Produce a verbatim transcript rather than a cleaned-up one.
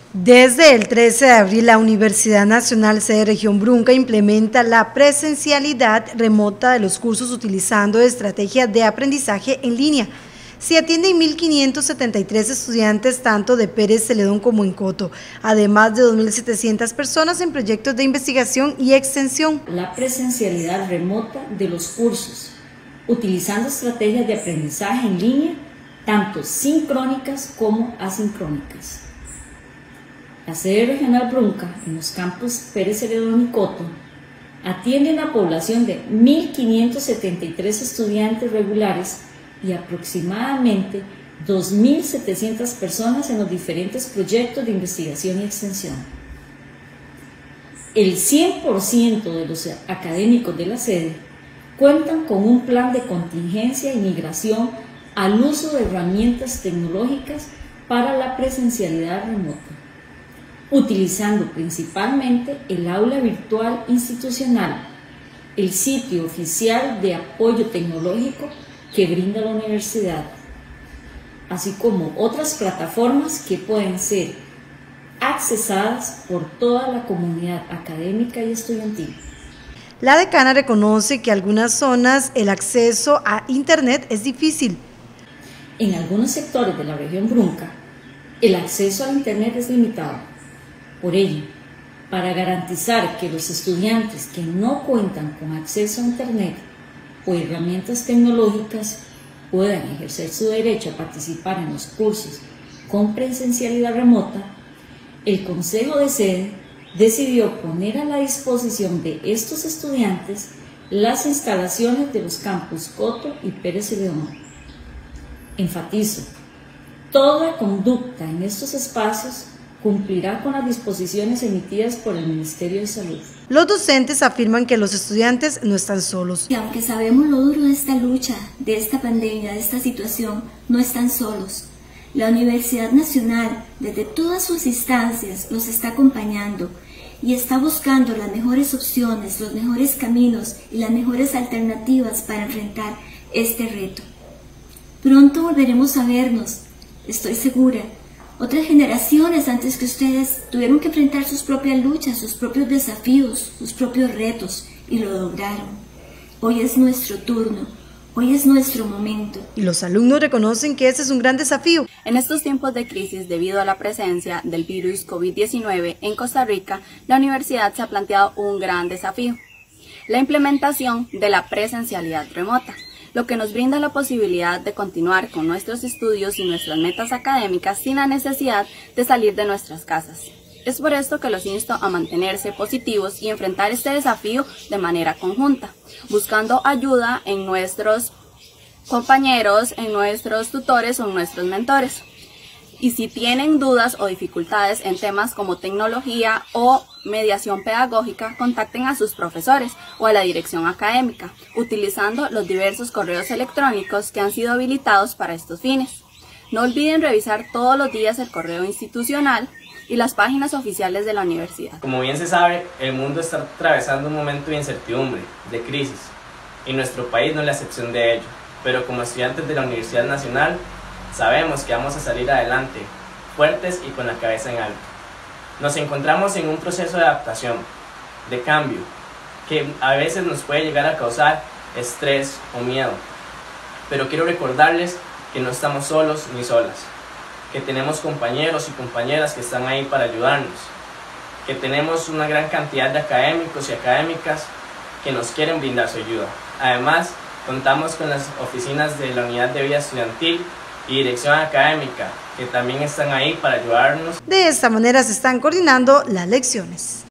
Desde el trece de abril, la Universidad Nacional Sede Región Brunca implementa la presencialidad remota de los cursos utilizando estrategias de aprendizaje en línea. Se atienden mil quinientos setenta y tres estudiantes tanto de Pérez Celedón como en Coto, además de dos mil setecientas personas en proyectos de investigación y extensión. La presencialidad remota de los cursos, utilizando estrategias de aprendizaje en línea, tanto sincrónicas como asincrónicas. La sede regional Brunca, en los campus Pérez Celedón y Coto, atiende una población de mil quinientos setenta y tres estudiantes regulares y aproximadamente dos mil setecientas personas en los diferentes proyectos de investigación y extensión. El cien por ciento de los académicos de la sede cuentan con un plan de contingencia y migración al uso de herramientas tecnológicas para la presencialidad remota, utilizando principalmente el aula virtual institucional, el sitio oficial de apoyo tecnológico que brinda la universidad, así como otras plataformas que pueden ser accesadas por toda la comunidad académica y estudiantil. La decana reconoce que en algunas zonas el acceso a Internet es difícil. En algunos sectores de la región Brunca, el acceso a Internet es limitado. Por ello, para garantizar que los estudiantes que no cuentan con acceso a Internet o herramientas tecnológicas puedan ejercer su derecho a participar en los cursos con presencialidad remota, el Consejo de Sede decidió poner a la disposición de estos estudiantes las instalaciones de los campus Coto y Pérez Celedón. Enfatizo, toda conducta en estos espacios cumplirá con las disposiciones emitidas por el Ministerio de Salud. Los docentes afirman que los estudiantes no están solos. Y aunque sabemos lo duro de esta lucha, de esta pandemia, de esta situación, no están solos. La Universidad Nacional, desde todas sus instancias, los está acompañando y está buscando las mejores opciones, los mejores caminos y las mejores alternativas para enfrentar este reto. Pronto volveremos a vernos, estoy segura. Otras generaciones antes que ustedes tuvieron que enfrentar sus propias luchas, sus propios desafíos, sus propios retos y lo lograron. Hoy es nuestro turno, hoy es nuestro momento. Y los alumnos reconocen que ese es un gran desafío. En estos tiempos de crisis debido a la presencia del virus COVID diecinueve en Costa Rica, la universidad se ha planteado un gran desafío: la implementación de la presencialidad remota, lo que nos brinda la posibilidad de continuar con nuestros estudios y nuestras metas académicas sin la necesidad de salir de nuestras casas. Es por esto que los insto a mantenerse positivos y enfrentar este desafío de manera conjunta, buscando ayuda en nuestros compañeros, en nuestros tutores o en nuestros mentores. Y si tienen dudas o dificultades en temas como tecnología o mediación pedagógica, contacten a sus profesores o a la dirección académica, utilizando los diversos correos electrónicos que han sido habilitados para estos fines. No olviden revisar todos los días el correo institucional y las páginas oficiales de la universidad. Como bien se sabe, el mundo está atravesando un momento de incertidumbre, de crisis, y nuestro país no es la excepción de ello. Pero como estudiantes de la Universidad Nacional, sabemos que vamos a salir adelante, fuertes y con la cabeza en alto. Nos encontramos en un proceso de adaptación, de cambio, que a veces nos puede llegar a causar estrés o miedo. Pero quiero recordarles que no estamos solos ni solas, que tenemos compañeros y compañeras que están ahí para ayudarnos, que tenemos una gran cantidad de académicos y académicas que nos quieren brindar su ayuda. Además, contamos con las oficinas de la Unidad de Vida Estudiantil y Dirección Académica, que también están ahí para ayudarnos. De esta manera se están coordinando las lecciones.